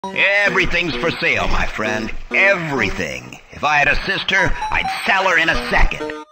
Everything's for sale, my friend. Everything. If I had a sister, I'd sell her in a second.